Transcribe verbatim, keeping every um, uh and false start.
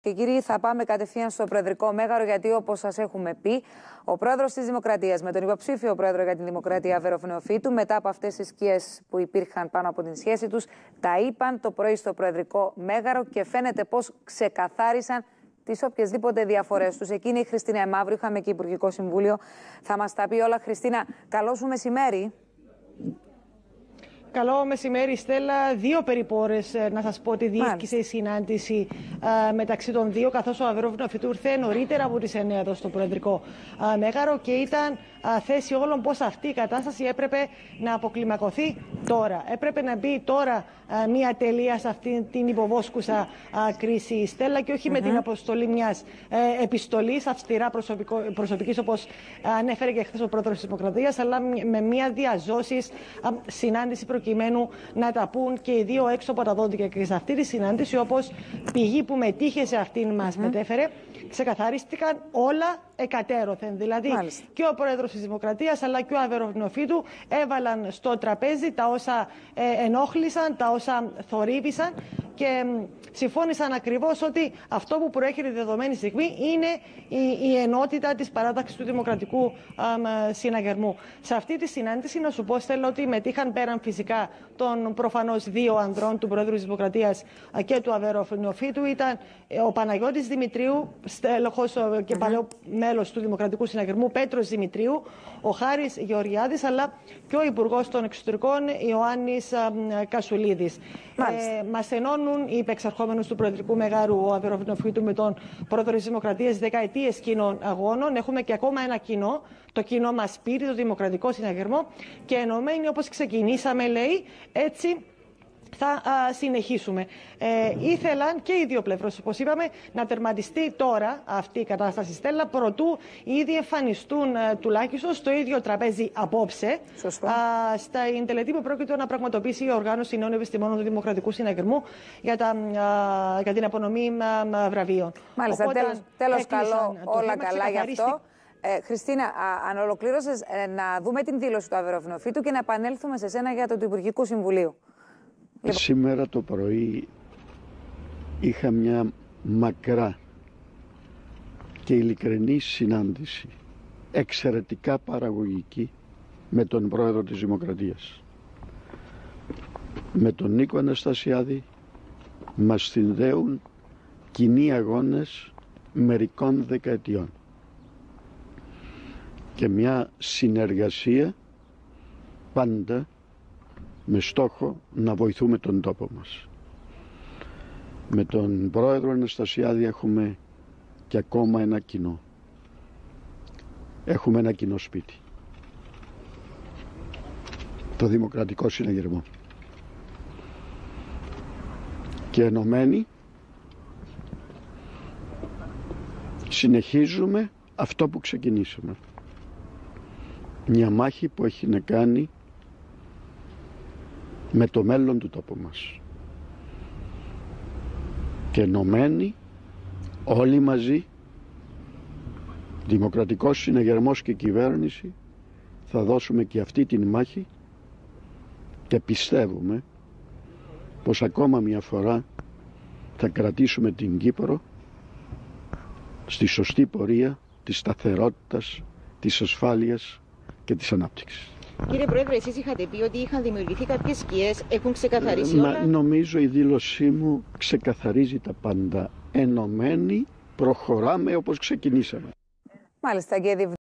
Και κύριοι, θα πάμε κατευθείαν στο Προεδρικό Μέγαρο, γιατί όπως σας έχουμε πει, ο πρόεδρος της Δημοκρατίας με τον υποψήφιο πρόεδρο για την Δημοκρατία, Αβέροφ Νεοφύτου, μετά από αυτές τις σκιές που υπήρχαν πάνω από την σχέση τους, τα είπαν το πρωί στο Προεδρικό Μέγαρο και φαίνεται πως ξεκαθάρισαν τις οποιασδήποτε διαφορές τους. Εκείνη η Χριστίνα Εμαύρου, είχαμε και Υπουργικό Συμβούλιο, θα μας τα πει όλα. Χριστίνα, καλό σου μεσημέρι. Καλό μεσημέρι, Στέλλα. Δύο περίπου ώρες να σας πω ότι διήρκησε η συνάντηση α, μεταξύ των δύο, καθώς ο Αβέροφ Νεοφύτου ήρθε νωρίτερα από τις εννιά εδώ στο Προεδρικό α, Μέγαρο και ήταν α, θέση όλων πως αυτή η κατάσταση έπρεπε να αποκλιμακωθεί τώρα. Έπρεπε να μπει τώρα α, μία τελεία σε αυτή την υποβόσκουσα α, κρίση, Στέλλα, και όχι mm-hmm. με την αποστολή μιας ε, επιστολής αυστηρά προσωπικής, όπως ανέφερε και χθες ο πρόεδρος της Δημοκρατίας, αλλά με μία διαζώσης α, συνάντηση προκειμένου να τα πούν και οι δύο έξω από τα δόντια. Και σε αυτή τη συνάντηση, όπως πηγή που μετήχε σε αυτήν μας mm-hmm. μετέφερε, ξεκαθαρίστηκαν όλα εκατέρωθεν. Δηλαδή, μάλιστα, και ο πρόεδρος της Δημοκρατίας αλλά και ο Αβέροφ Νεοφύτου έβαλαν στο τραπέζι τα όσα ε, ενόχλησαν, τα όσα θορύβησαν και μ, συμφώνησαν ακριβώς ότι αυτό που προέρχεται τη δεδομένη στιγμή είναι η, η ενότητα της παράταξης του Δημοκρατικού α, μ, Συναγερμού. Σε αυτή τη συνάντηση, να σου πω, Στέλλα, ότι μετήχαν πέραν φυσικά των προφανώς δύο ανδρών, του Πρόεδρου της Δημοκρατίας και του Αβέροφ Νεοφύτου, ήταν ο Παναγιώτης Δημητρίου, στέλεχος και mm-hmm. παλαιό μέλος του Δημοκρατικού Συναγερμού, Πέτρος Δημητρίου, ο Χάρης Γεωργιάδης, αλλά και ο Υπουργός των Εξωτερικών, Ιωάννης α, Κασουλίδης. Ε, μας ενώνουν οι υπεξαρχόμενους του Προεδρικού Μεγάρου, ο Αβέροφ Νεοφύτου με τον Πρόεδρο της Δημοκρατίας, δεκαετίες κοινών αγώνων. Έχουμε και ακόμα ένα κοινό, το κοινό μας πήρε, το Δημοκρατικό Συναγερμό, και ενωμένοι όπως ξεκινήσαμε, λέει, έτσι θα α, συνεχίσουμε. Ε, ήθελαν και οι δύο πλευρές, όπως είπαμε, να τερματιστεί τώρα αυτή η κατάσταση, Στέλλα, προτού ήδη εμφανιστούν α, τουλάχιστον στο ίδιο τραπέζι απόψε, α, στην τελετή που πρόκειται να πραγματοποιήσει η Οργάνωση Νέων Επιστημόνων του Δημοκρατικού Συναγερμού για, τα, α, για την απονομή α, βραβείων. Μάλιστα, Οπότε, τέλος, τέλος καλό, όλα καλά γι' αυτό. Ε, Χριστίνα, α, αν ολοκλήρωσες, ε, να δούμε την δήλωση του Αβέροφ Νεοφύτου και να επανέλθουμε σε σένα για το του Υπουργικού Συμβουλίου. Σήμερα το πρωί είχα μια μακρά και ειλικρινή συνάντηση, εξαιρετικά παραγωγική, με τον Πρόεδρο της Δημοκρατίας. Με τον Νίκο Αναστασιάδη μας συνδέουν κοινοί αγώνες μερικών δεκαετιών και μια συνεργασία πάντα με στόχο να βοηθούμε τον τόπο μας. Με τον Πρόεδρο Αναστασιάδη έχουμε και ακόμα ένα κοινό. Έχουμε ένα κοινό σπίτι. Το Δημοκρατικό Συναγερμό. Και ενωμένοι συνεχίζουμε αυτό που ξεκινήσαμε. Μια μάχη που έχει να κάνει με το μέλλον του τόπου μας. Και ενωμένοι όλοι μαζί, Δημοκρατικός Συναγερμός και κυβέρνηση, θα δώσουμε και αυτή την μάχη και πιστεύουμε πως ακόμα μια φορά θα κρατήσουμε την Κύπρο στη σωστή πορεία της σταθερότητας, της ασφάλειας και της ανάπτυξης. Κύριε Πρόεδρε, εσείς είχατε πει ότι είχαν δημιουργηθεί κάποιες σκιές, έχουν ξεκαθαρίσει ε, όλα. Νομίζω η δήλωσή μου ξεκαθαρίζει τα πάντα. Ενωμένοι προχωράμε όπως ξεκινήσαμε. Μάλιστα, και